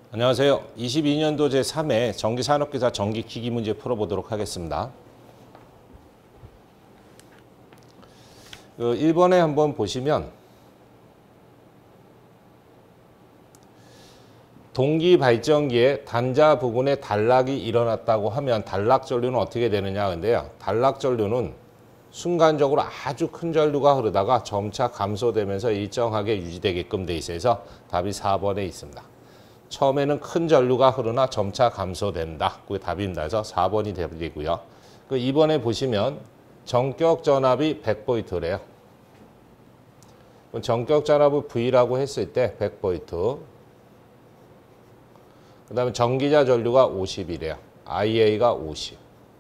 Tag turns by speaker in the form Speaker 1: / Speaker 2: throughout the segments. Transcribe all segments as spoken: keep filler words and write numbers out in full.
Speaker 1: 안녕하세요. 이십이 년도 제삼 회 전기산업기사 전기기기 문제 풀어보도록 하겠습니다. 그 일 번에 한번 보시면 동기 발전기에 단자 부분에 단락이 일어났다고 하면 단락 전류는 어떻게 되느냐 근데요. 단락 전류는 순간적으로 아주 큰 전류가 흐르다가 점차 감소되면서 일정하게 유지되게끔 돼 있어서 답이 사 번에 있습니다. 처음에는 큰 전류가 흐르나 점차 감소된다. 그게 답입니다. 그래서 사 번이 되고요. 그 이 번에 보시면 전격 전압이 백 볼트래요. 전격 전압을 V라고 했을 때 백 볼트. 그 다음에 전기자 전류가 오십이래요. 아이에이가 오십.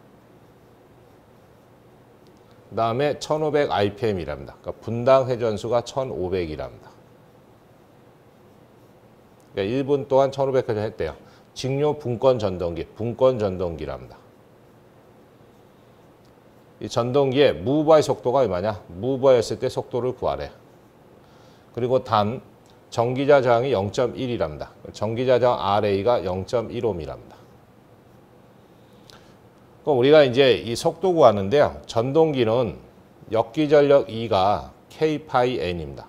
Speaker 1: 그 다음에 천오백 알피엠이랍니다. 그러니까 분당 회전수가 천오백이랍니다. 그러니까 일 분 동안 천오백 회전 했대요. 직료 분권 전동기, 분권 전동기랍니다. 이 전동기의 무브의 속도가 얼마냐? 무브였을 때 속도를 구하래. 그리고 단 전기자 저항이 영 점 일이랍니다. 전기자 저항 알에이가 영 점 일옴이랍니다. 그럼 우리가 이제 이 속도 구하는데요. 전동기는 역기전력 E가 K 파이 N입니다.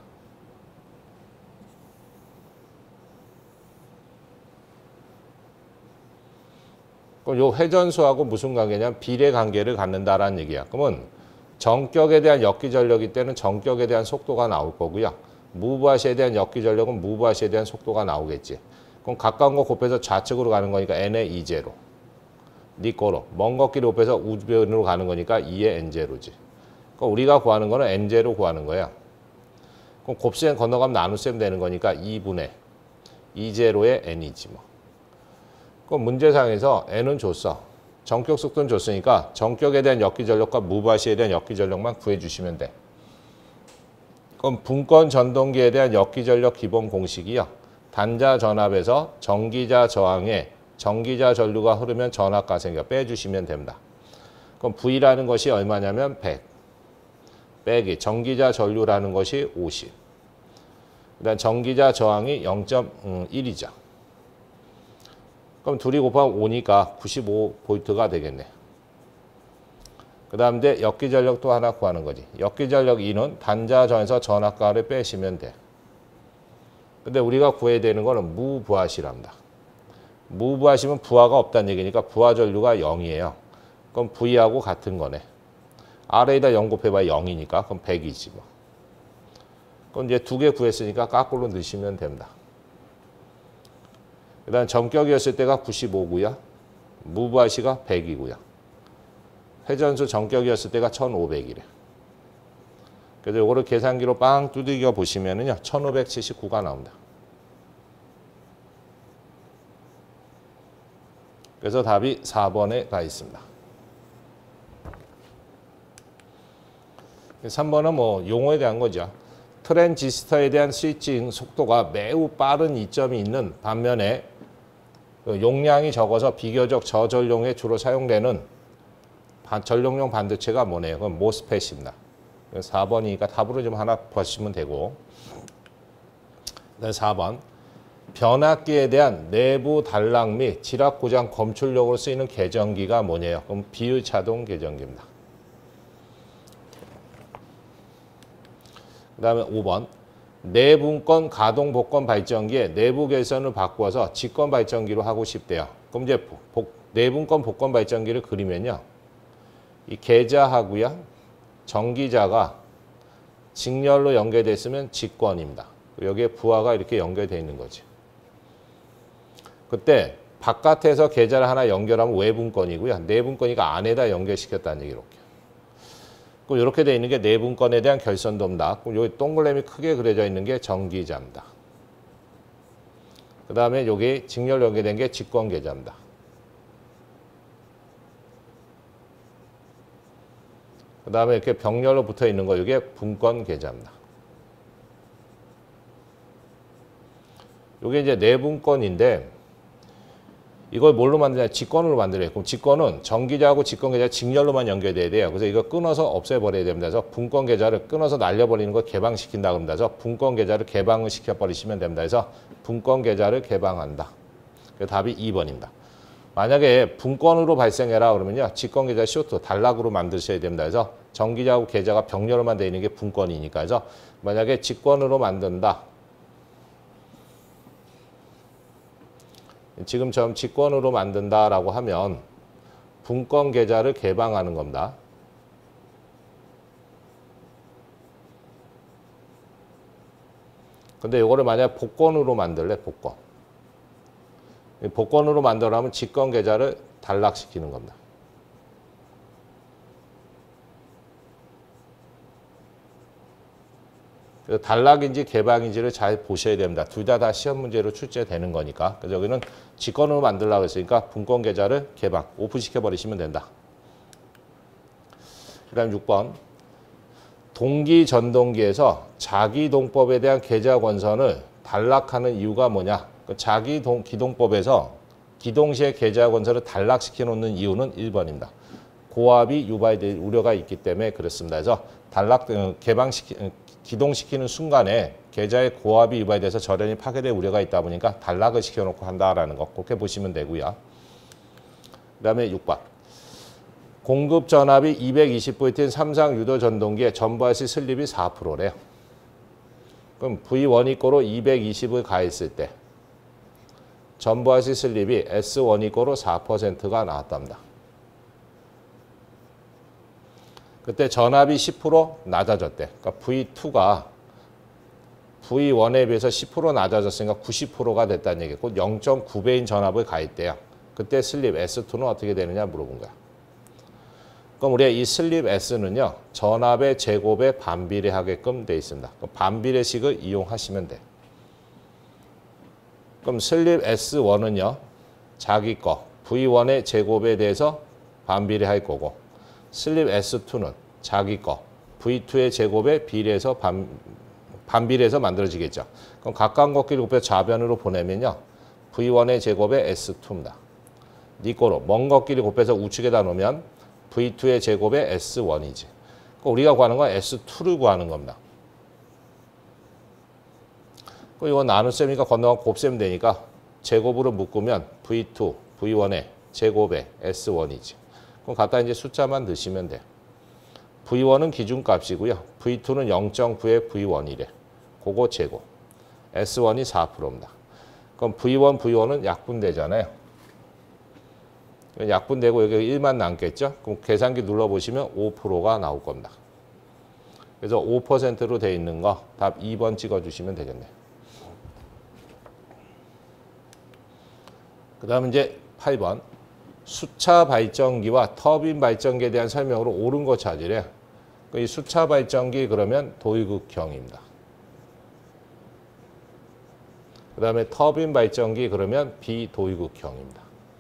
Speaker 1: 그럼 요 회전수하고 무슨 관계냐면 비례 관계를 갖는다라는 얘기야. 그러면 전격에 대한 역기전력일 때는 전격에 대한 속도가 나올 거고요. 무브아시에 대한 역기전력은 무브아시에 대한 속도가 나오겠지. 그럼 가까운 거 곱해서 좌측으로 가는 거니까 n의 이 제로. 니꼬로. 먼 걷기를 곱해서 우변으로 가는 거니까 이의 엔 제로지. 그럼 우리가 구하는 거는 엔 제로 구하는 거야. 그럼 곱셈 건너가면 나눗셈 되는 거니까 이분의 이 제로의 n이지 뭐. 그럼 문제상에서 n은 줬어. 전격 속도는 줬으니까 전격에 대한 역기전력과 무브아시에 대한 역기전력만 구해주시면 돼. 그럼 분권 전동기에 대한 역기전력 기본 공식이요. 단자 전압에서 전기자 저항에 전기자 전류가 흐르면 전압가 생겨 빼주시면 됩니다. 그럼 V라는 것이 얼마냐면 백. 빼기 전기자 전류라는 것이 오십. 그다음 전기자 저항이 영 점 일이죠. 그럼 둘이 곱하면 오니까 구십오 볼트가 되겠네. 그 다음 에 역기전력도 하나 구하는 거지. 역기전력 E는 단자 전에서 전압가를 빼시면 돼. 근데 우리가 구해야 되는 거는 무부하시랍니다. 무부하시면 부하가 없다는 얘기니까 부하 전류가 영이에요. 그럼 V하고 같은 거네. R에다 영 곱해봐야 영이니까 그럼 백이지 뭐. 그럼 이제 두 개 구했으니까 거꾸로 넣으시면 됩니다. 그 다음 전격이었을 때가 구십오고요. 무부하시가 백이고요. 회전수 전격이었을 때가 천오백이래. 그래서 요거를 계산기로 빵 두들겨 보시면은요. 천오백칠십구가 나옵니다. 그래서 답이 사 번에 가 있습니다. 삼 번은 뭐 용어에 대한 거죠. 트랜지스터에 대한 스위칭 속도가 매우 빠른 이점이 있는 반면에 용량이 적어서 비교적 저전력에 주로 사용되는 전력용 반도체가 뭐네요? 그건 모스펫입니다. 사 번이니까 답으로 좀 하나 보시면 되고. 사 번. 변압기에 대한 내부 단락 및 지락 고장 검출력으로 쓰이는 계정기가 뭐냐요? 그럼 비유차동 계정기입니다. 그 다음에 오 번. 내분권 가동 복권 발전기에 내부 결선을 바꾸어서 직권 발전기로 하고 싶대요. 그럼 이제 복, 내분권 복권 발전기를 그리면요. 이 계자하고요. 전기자가 직렬로 연결됐으면 직권입니다. 여기에 부하가 이렇게 연결되어 있는 거지. 그때 바깥에서 계자를 하나 연결하면 외분권이고요. 내분권이니까 안에다 연결시켰다는 얘기로. 그럼 이렇게 되어 있는 게 내분권에 대한 결선도입니다. 그럼 여기 동그라미 크게 그려져 있는 게 전기자입니다. 그 다음에 여기 직렬 연결된 게 직권 계자입니다. 그 다음에 이렇게 병렬로 붙어 있는 거 이게 분권 계자입니다. 이게 이제 내분권인데 이걸 뭘로 만드냐? 직권으로 만들어요. 그럼 직권은 전기자하고 직권 계좌 직렬로만 연결돼야 돼요. 그래서 이거 끊어서 없애버려야 됩니다. 그래서 분권 계좌를 끊어서 날려버리는 걸 개방시킨다 그럽니다. 그래서 분권 계좌를 개방을 시켜버리시면 됩니다. 그래서 분권 계좌를 개방한다. 답이 이 번입니다. 만약에 분권으로 발생해라 그러면요. 직권계좌 쇼트, 단락으로 만드셔야 됩니다. 그래서 정기자하고 계좌가 병렬로만 되어 있는 게 분권이니까. 그래서 만약에 직권으로 만든다. 지금처럼 직권으로 만든다라고 하면 분권 계좌를 개방하는 겁니다. 근데 이거를 만약 복권으로 만들래, 복권. 복권으로 만들려면 직권 계좌를 단락시키는 겁니다. 그래서 단락인지 개방인지를 잘 보셔야 됩니다. 둘 다 다 시험 문제로 출제되는 거니까. 그래서 여기는 직권으로 만들려고 했으니까 분권 계좌를 개방, 오픈시켜 버리시면 된다. 그 다음 육 번. 동기 전동기에서 자기동법에 대한 계좌 권선을 단락하는 이유가 뭐냐? 자기기동법에서 기동시에 계좌 권선을 단락시켜 놓는 이유는 일 번입니다. 고압이 유발될 우려가 있기 때문에 그렇습니다. 그래서 단락, 개방시키, 기동시키는 순간에 계좌의 고압이 유발돼서 절연이 파괴될 우려가 있다 보니까 단락을 시켜놓고 한다라는 거 그렇게 보시면 되고요. 그 다음에 육 번. 공급 전압이 이백이십 볼트인 삼상 유도 전동기에 전부하시 슬립이 사 퍼센트래요. 그럼 브이 원 이꼬로 이백이십을 가했을 때 전부하시 슬립이 에스 원 이꼬로 사 퍼센트가 나왔답니다. 그때 전압이 십 퍼센트 낮아졌대. 그러니까 브이 투가 브이 원에 비해서 십 퍼센트 낮아졌으니까 구십 퍼센트가 됐다는 얘기고 영 점 구 배인 전압을 가했대요. 그때 슬립 에스 투는 어떻게 되느냐 물어본 거야. 그럼 우리가 이 슬립 S는요. 전압의 제곱에 반비례하게끔 돼 있습니다. 반비례식을 이용하시면 돼. 그럼 슬립 에스 원은요. 자기 거 브이 원의 제곱에 대해서 반비례할 거고 슬립 에스 투는 자기 거 브이 투의 제곱에 비례해서 반, 반비례해서 만들어지겠죠. 그럼 가까운 걷기를 곱해서 좌변으로 보내면요. 브이 원의 제곱에 에스 투입니다. 이꼬로 먼 걷기를 곱해서 우측에다 놓으면 브이 투의 제곱에 에스 원이지. 그러니까 우리가 구하는 건 에스 투를 구하는 겁니다. 이거 나눗셈이니까 건너가 곱셈 되니까 제곱으로 묶으면 브이 투, 브이 원의 제곱에 에스 원이지. 그럼 갖다 이제 숫자만 넣으시면 돼. 브이 원은 기준값이고요. 브이 투는 영 점 구의 브이 원이래. 그거 제곱. 에스 원이 사 퍼센트입니다. 그럼 브이 원, 브이 원은 약분되잖아요. 약분되고 여기 일만 남겠죠? 그럼 계산기 눌러보시면 오 퍼센트가 나올 겁니다. 그래서 오 퍼센트로 돼 있는 거 답 이 번 찍어주시면 되겠네요. 그 다음 이제 팔 번. 수차 발전기와 터빈 발전기에 대한 설명으로 옳은 거 찾으래. 이 수차 발전기 그러면 도의극형입니다. 그 다음에 터빈 발전기 그러면 비도의극형입니다.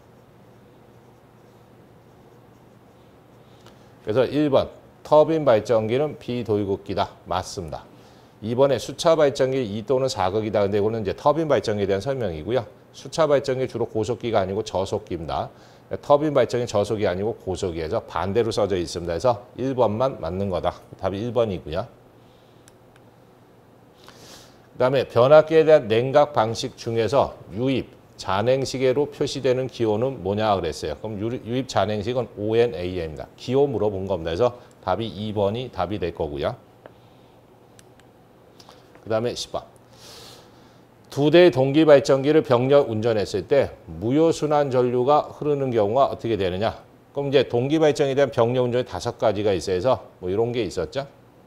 Speaker 1: 그래서 일 번 터빈 발전기는 비도의극기다. 맞습니다. 이 번에 수차 발전기 이 또는 사 극이다. 근데 이거는 이제 터빈 발전기에 대한 설명이고요. 수차 발전기 주로 고속기가 아니고 저속기입니다. 터빈 발전기 저속이 아니고 고속이에서 반대로 써져 있습니다. 그래서 일 번만 맞는 거다. 답이 일 번이고요. 그 다음에 변압기에 대한 냉각 방식 중에서 유입, 잔행식으로 표시되는 기호는 뭐냐 그랬어요. 그럼 유입 잔행식은 오 엔 에이 엠입니다. 기호 물어본 겁니다. 그래서 답이 이 번이 답이 될 거고요. 그 다음에 십 번. 두 대의 동기 발전기를 병렬 운전했을 때 무효순환 전류가 흐르는 경우가 어떻게 되느냐. 그럼 이제 동기 발전기에 대한 병렬 운전이 다섯 가지가 있어서 뭐 이런 게 있었죠.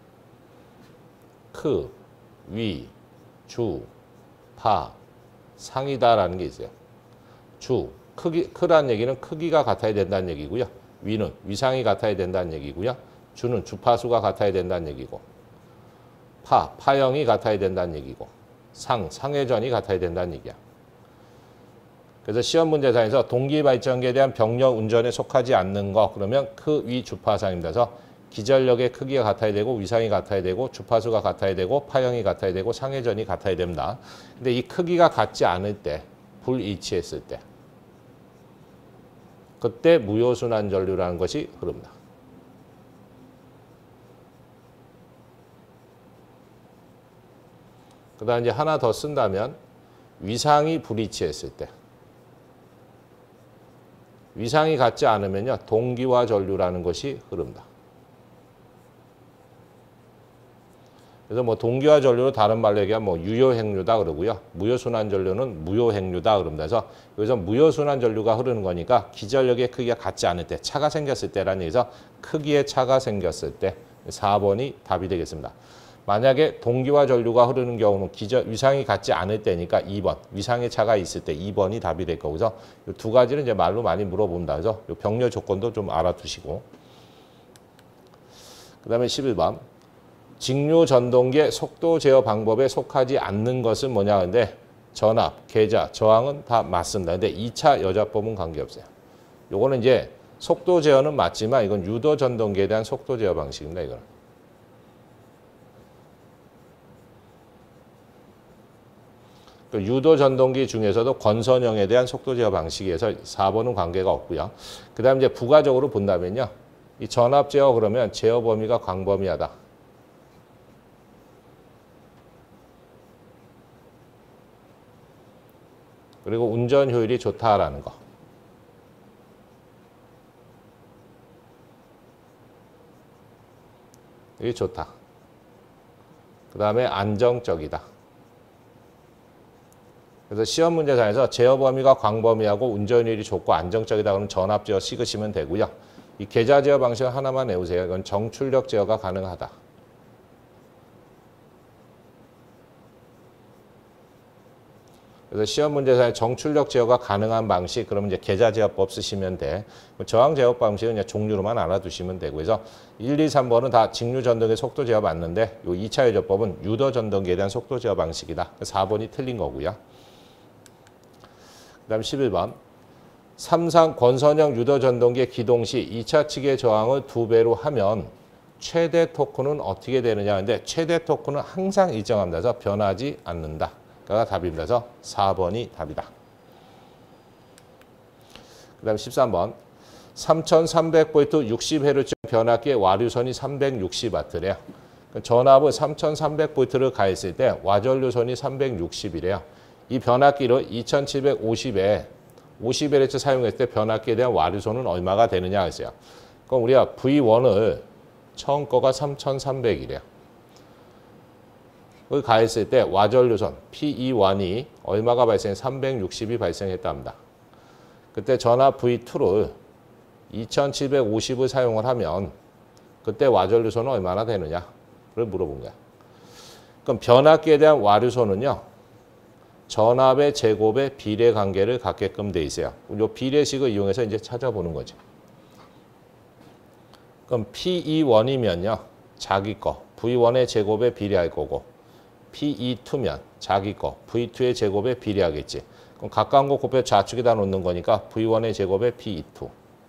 Speaker 1: 크, 위, 주, 파, 상이다라는 게 있어요. 주, 크기, 크라는 얘기는 크기가 같아야 된다는 얘기고요. 위는 위상이 같아야 된다는 얘기고요. 주는 주파수가 같아야 된다는 얘기고. 파, 파형이 같아야 된다는 얘기고. 상, 상회전이 같아야 된다는 얘기야. 그래서 시험 문제상에서 동기 발전기에 대한 병렬 운전에 속하지 않는 거 그러면 크, 위, 주파상입니다. 그래서 기전력의 크기가 같아야 되고 위상이 같아야 되고 주파수가 같아야 되고 파형이 같아야 되고 상회전이 같아야 됩니다. 근데 이 크기가 같지 않을 때, 불일치했을 때 그때 무효순환 전류라는 것이 흐릅니다. 그 다음 이제 하나 더 쓴다면 위상이 불일치했을 때 위상이 같지 않으면요. 동기화 전류라는 것이 흐릅니다. 그래서 뭐 동기화 전류로 다른 말로 얘기하면 뭐 유효행류다 그러고요. 무효순환 전류는 무효행류다 그럽니다. 그래서 여기서 무효순환 전류가 흐르는 거니까 기전력의 크기가 같지 않을 때, 차가 생겼을 때라는 얘기에서 크기의 차가 생겼을 때 사 번이 답이 되겠습니다. 만약에 동기화 전류가 흐르는 경우는 기전, 위상이 같지 않을 때니까 이 번, 위상의 차가 있을 때 이 번이 답이 될 거고서 이 두 가지는 이제 말로 많이 물어본다. 그래서 이 병렬 조건도 좀 알아두시고. 그 다음에 십일 번. 직류 전동기의 속도 제어 방법에 속하지 않는 것은 뭐냐 근데 전압, 계자, 저항은 다 맞습니다. 근데 이 차 여자법은 관계없어요. 요거는 이제 속도 제어는 맞지만 이건 유도 전동기에 대한 속도 제어 방식입니다. 이거는. 유도 전동기 중에서도 권선형에 대한 속도 제어 방식에서 사 번은 관계가 없고요. 그 다음 이제 부가적으로 본다면요. 이 전압 제어 그러면 제어 범위가 광범위하다. 그리고 운전 효율이 좋다라는 거. 이게 좋다. 그 다음에 안정적이다. 그래서 시험 문제상에서 제어 범위가 광범위하고 운전 효율이 좋고 안정적이다 그러면 전압 제어 찍으시면 되고요. 이 계자 제어 방식 하나만 외우세요. 이건 정출력 제어가 가능하다. 그래서 시험 문제상에 정출력 제어가 가능한 방식, 그러면 이제 계자 제어법 쓰시면 돼. 저항 제어 방식은 그냥 종류로만 알아두시면 되고, 그래서 일, 이, 삼 번은 다 직류 전동기 속도 제어 맞는데, 요 이 차 예조법은 유도 전동기에 대한 속도 제어 방식이다. 사 번이 틀린 거고요. 그 다음 십일 번. 삼상 권선형 유도 전동기의 기동 시 이 차 측의 저항을 두 배로 하면 최대 토크는 어떻게 되느냐. 근데 최대 토크는 항상 일정합니다. 그래서 변하지 않는다. 가 답입니다. 그래서 사 번이 답이다. 그 다음 십삼 번. 삼천삼백 볼트 육십 헤르츠 변압기의 와류선이 삼백육십 와트래요. 전압을 삼천삼백 볼트를 가했을 때 와전류선이 삼백육십이래요. 이 변압기를 이천칠백오십에 오십 헤르츠 사용했을 때 변압기에 대한 와류선은 얼마가 되느냐 했어요. 그럼 우리가 브이 원을 처음 거가 삼천삼백이래요. 그걸 가했을 때 와전류선 피 이 원이 얼마가 발생해? 삼백육십이 발생했답니다. 그때 전압 브이 투를 이천칠백오십을 사용을 하면 그때 와전류선은 얼마나 되느냐를 물어본 거야. 그럼 변압기에 대한 와류선은요. 전압의 제곱의 비례 관계를 갖게끔 돼 있어요. 이 비례식을 이용해서 이제 찾아보는 거죠. 그럼 피 이 원이면요. 자기 거 브이 원의 제곱에 비례할 거고 피 이 투면 자기 거 브이 투의 제곱에 비례하겠지. 그럼 가까운 거 곱해 좌측에다 놓는 거니까 브이 원의 제곱에 피 이 투.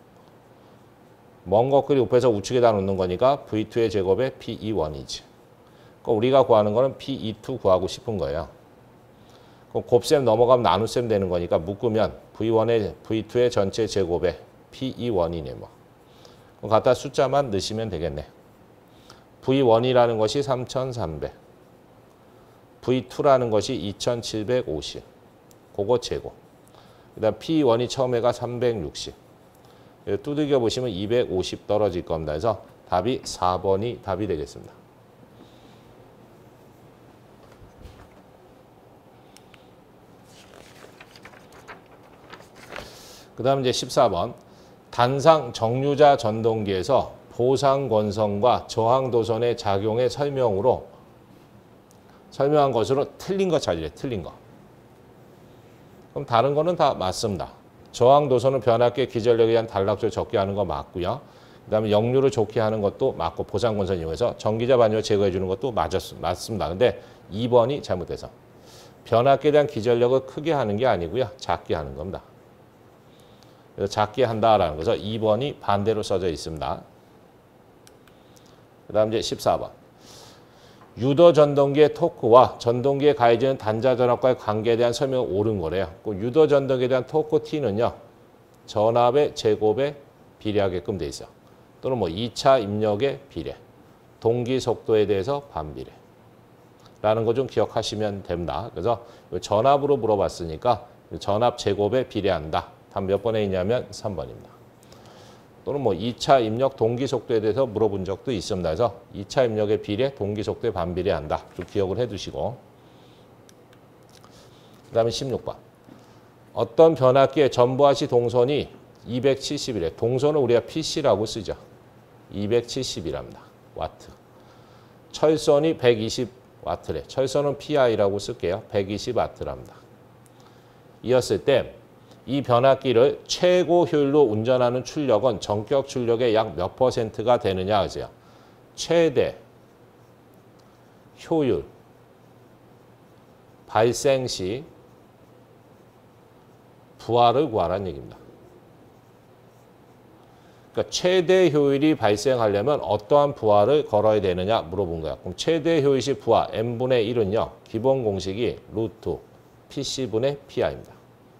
Speaker 1: 먼 것끼리 곱해서 우측에다 놓는 거니까 브이 투의 제곱에 피 이 원이지. 그럼 우리가 구하는 거는 피 이 투 구하고 싶은 거예요. 그럼 곱셈 넘어가면 나눗셈 되는 거니까 묶으면 브이 원의 브이 투의 전체 제곱에 피 이 원이네 뭐. 그럼 갖다 숫자만 넣으시면 되겠네. 브이 원이라는 것이 삼천삼백. 브이 투라는 것이 이천칠백오십. 그거 제곱. 그 다음 피 원이 처음에가 삼백육십. 두들겨 보시면 이백오십 떨어질 겁니다. 그래서 답이 사 번이 답이 되겠습니다. 그 다음 이제 십사 번. 단상 정류자 전동기에서 보상 권선과 저항 도선의 작용의 설명으로 설명한 것으로 틀린 거 찾으래. 틀린 거. 그럼 다른 거는 다 맞습니다. 저항 도선은 변압기의 기전력에 의한 단락수를 적게 하는 거 맞고요. 그 다음에 역류를 좋게 하는 것도 맞고 보상 권선 이용해서 전기자 반열을 제거해 주는 것도 맞았, 맞습니다. 근데 이 번이 잘못돼서 변압기에 대한 기전력을 크게 하는 게 아니고요. 작게 하는 겁니다. 그래서 작게 한다라는 거죠. 이 번이 반대로 써져 있습니다. 그 다음 이제 십사 번. 유도 전동기의 토크와 전동기에 가해지는 단자 전압과의 관계에 대한 설명을 옳은 거래요. 그 유도 전동기에 대한 토크 T는요. 전압의 제곱에 비례하게끔 돼 있어요. 또는 뭐 이 차 입력의 비례, 동기 속도에 대해서 반비례. 라는 거 좀 기억하시면 됩니다. 그래서 전압으로 물어봤으니까 전압 제곱에 비례한다. 답 몇 번에 있냐면 삼 번입니다. 또는 뭐 이 차 입력 동기 속도에 대해서 물어본 적도 있습니다. 그래서 이 차 입력의 비례, 동기 속도에 반비례한다. 좀 기억을 해두시고. 그 다음에 십육 번. 어떤 변압기의 전부하시 동선이 이백칠십이래. 동선을 우리가 피씨라고 쓰죠. 이백칠십이랍니다. 와트. 철선이 백이십 와트래. 철선은 피아이라고 쓸게요. 백이십 와트랍니다. 이었을 때 이 변압기를 최고 효율로 운전하는 출력은 전격 출력의 약 몇 퍼센트가 되느냐 하세요. 최대 효율 발생 시 부하를 구하라는 얘기입니다. 그러니까 최대 효율이 발생하려면 어떠한 부하를 걸어야 되느냐 물어본 거야. 그럼 최대 효율 시 부하 n분의 일은요. 기본 공식이 루트 피씨분의 피아이입니다.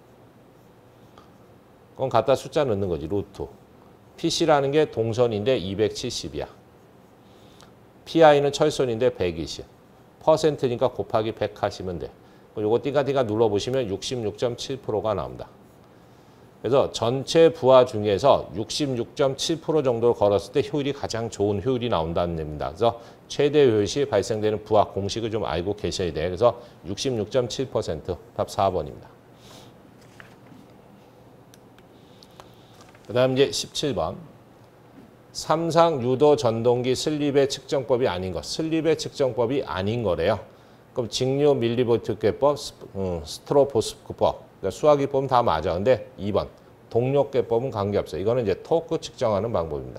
Speaker 1: 그럼 갖다 숫자 넣는 거지. 루트. 피씨라는 게 동선인데 이백칠십이야. 피아이는 철선인데 백이십. 퍼센트니까 곱하기 백 하시면 돼. 요거 띠가띠가 눌러보시면 육십육 점 칠 퍼센트가 나옵니다. 그래서 전체 부하 중에서 육십육 점 칠 퍼센트 정도를 걸었을 때 효율이 가장 좋은 효율이 나온다는 얘기입니다. 그래서 최대 효율 시 발생되는 부하 공식을 좀 알고 계셔야 돼. 그래서 육십육 점 칠 퍼센트 답 사 번입니다. 그 다음 이제 십칠 번. 삼상 유도 전동기 슬립의 측정법이 아닌 것. 슬립의 측정법이 아닌 거래요. 그럼 직류 밀리볼트계법, 스트로포스코법. 수학기법은 다 맞아. 근데 이 번. 동력계법은 관계없어요. 이거는 이제 토크 측정하는 방법입니다.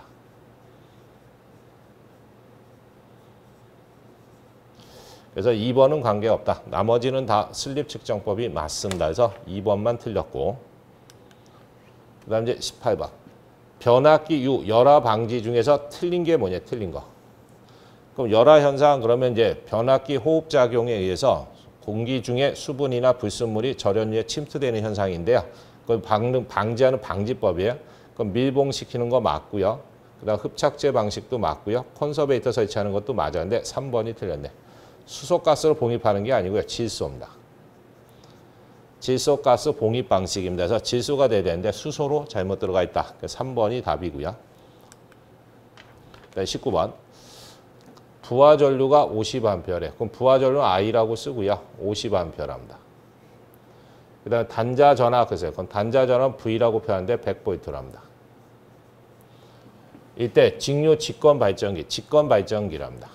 Speaker 1: 그래서 이 번은 관계없다. 나머지는 다 슬립 측정법이 맞습니다. 그래서 이 번만 틀렸고. 그 다음 이제 십팔 번. 변압기 유, 열화 방지 중에서 틀린 게 뭐냐, 틀린 거. 그럼 열화 현상 그러면 이제 변압기 호흡 작용에 의해서 공기 중에 수분이나 불순물이 절연류에 침투되는 현상인데요. 그걸 방, 방지하는 방지법이에요. 그럼 밀봉시키는 거 맞고요. 그 다음 흡착제 방식도 맞고요. 컨서베이터 설치하는 것도 맞았는데 삼 번이 틀렸네. 수소가스로 봉입하는 게 아니고요. 질소입니다. 질소가스 봉입 방식입니다. 그래서 질소가 돼야 되는데 수소로 잘못 들어가 있다. 삼 번이 답이고요. 십구 번. 부하 전류가 오십 암페어래. 그럼 부하 전류는 I라고 쓰고요. 오십 암페어랍니다. 그 다음에 단자 전압 그래서 그건 단자 전압 V라고 표현하는데 백 볼트랍니다. 이때 직류 직권 발전기, 직권 발전기랍니다.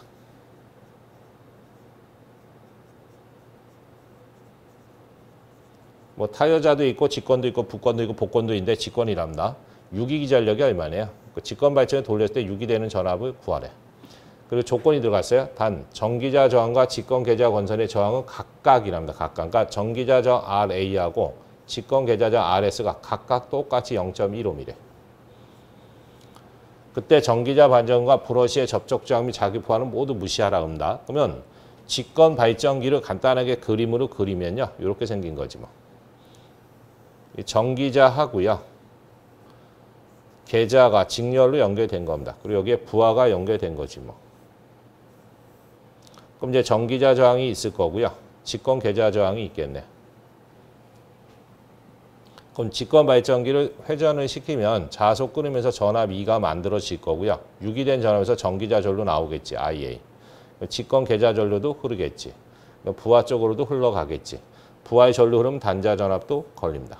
Speaker 1: 뭐 타여자도 있고 직권도 있고 부권도 있고 복권도 있는데 직권이랍니다. 유기기 전력이 얼마네요. 그 직권 발전을 돌렸을 때 유기되는 전압을 구하래. 그리고 조건이 들어갔어요. 단 전기자 저항과 직권 계좌 건선의 저항은 각각이랍니다. 각각. 그러니까 전기자 저항 알에이하고 직권 계좌 저항 알에스가 각각 똑같이 영 점 일오미리래. 그때 전기자 반전과 브러쉬의 접촉 저항 및 자기 포화는 모두 무시하라 합니다. 그러면 직권 발전기를 간단하게 그림으로 그리면요. 이렇게 생긴 거지 뭐. 전기자 하고요. 계좌가 직렬로 연결된 겁니다. 그리고 여기에 부하가 연결된 거지 뭐. 그럼 이제 전기자 저항이 있을 거고요. 직권 계좌 저항이 있겠네. 그럼 직권 발전기를 회전을 시키면 자속 끊으면서 전압 E가 만들어질 거고요. 유기된 전압에서 전기자 전류 나오겠지. 아이에이. 직권 계좌 전류도 흐르겠지. 부하 쪽으로도 흘러가겠지. 부하의 전류 흐르면 단자 전압도 걸립니다.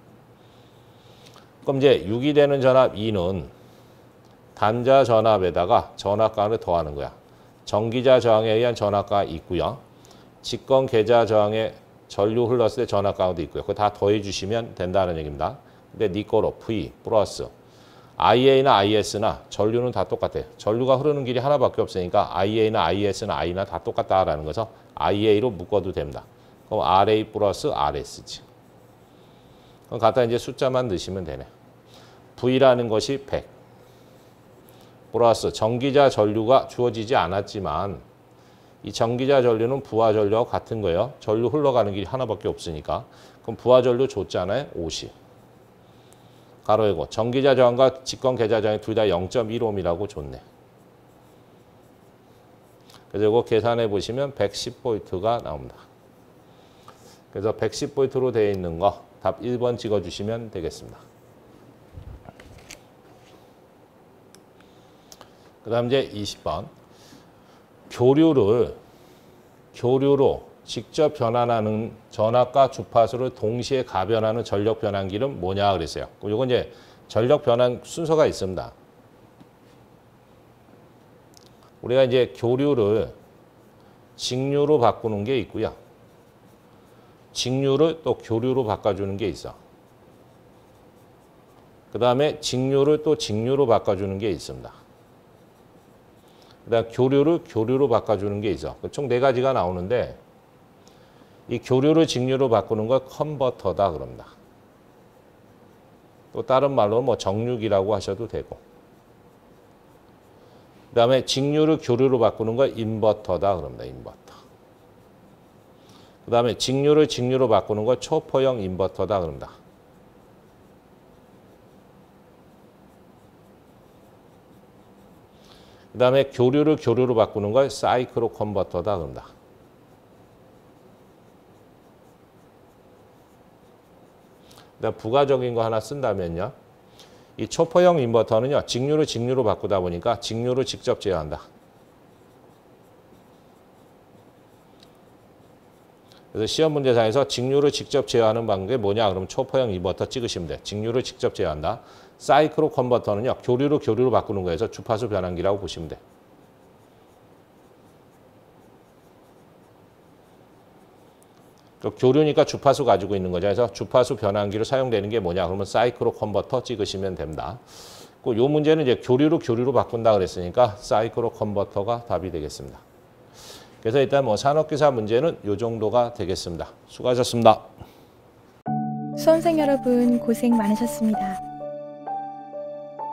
Speaker 1: 그럼 이제 유기되는 전압 E는 단자 전압에다가 전압가를 더하는 거야. 전기자 저항에 의한 전압가가 있고요. 직권 계좌 저항에 전류 흘렀을 때 전압가도 있고요. 그거 다 더해 주시면 된다는 얘기입니다. 근데 니 거로 V 플러스 아이에이나 아이에스나 전류는 다 똑같아요. 전류가 흐르는 길이 하나밖에 없으니까 아이에이나 아이에스나 I나 다 똑같다라는 것은 아이에이로 묶어도 됩니다. 그럼 알에이 플러스 알에스지. 그럼 갖다 이제 숫자만 넣으시면 되네. V라는 것이 백. 플러스 전기자 전류가 주어지지 않았지만 이 전기자 전류는 부하 전류와 같은 거예요. 전류 흘러가는 길이 하나밖에 없으니까. 그럼 부하 전류 줬잖아요. 오십. 가로 열고 전기자 저항과 직권 계좌 저항이 둘 다 영 점 일오미라고 줬네. 그래서 이거 계산해 보시면 백십 볼트가 나옵니다. 그래서 백십 볼트로 되어 있는 거 답 일 번 찍어주시면 되겠습니다. 그 다음 이제 이십 번. 교류를, 교류로 직접 변환하는 전압과 주파수를 동시에 가변하는 전력 변환기는 뭐냐 그랬어요. 이건 이제 전력 변환 순서가 있습니다. 우리가 이제 교류를 직류로 바꾸는 게 있고요. 직류를 또 교류로 바꿔주는 게 있어. 그 다음에 직류를 또 직류로 바꿔주는 게 있습니다. 그 다음 교류를 교류로 바꿔주는 게 있어. 총 네 가지가 나오는데 이 교류를 직류로 바꾸는 걸 컨버터다 그럽니다. 또 다른 말로 뭐 정류기라고 하셔도 되고. 그 다음에 직류를 교류로 바꾸는 걸 인버터다 그럽니다. 인버터. 그 다음에 직류를 직류로 바꾸는 걸 초포형 인버터다 그럽니다. 그 다음에 교류를 교류로 바꾸는 걸 사이클로 컨버터다 그럽니다. 그다음 부가적인 거 하나 쓴다면요. 이 초포형 인버터는요. 직류를 직류로 바꾸다 보니까 직류를 직접 제어한다. 그래서 시험 문제상에서 직류를 직접 제어하는 방법이 뭐냐? 그러면 초포형 인버터 찍으시면 돼. 직류를 직접 제어한다. 사이클로 컨버터는요. 교류를 교류로 바꾸는 거에서 주파수 변환기라고 보시면 돼. 교류니까 주파수 가지고 있는 거죠. 그래서 주파수 변환기로 사용되는 게 뭐냐? 그러면 사이클로 컨버터 찍으시면 됩니다. 이 문제는 이제 교류로 교류로 바꾼다 그랬으니까 사이클로 컨버터가 답이 되겠습니다. 그래서 일단 뭐 산업기사 문제는 이 정도가 되겠습니다. 수고하셨습니다.
Speaker 2: 수험생 여러분 고생 많으셨습니다.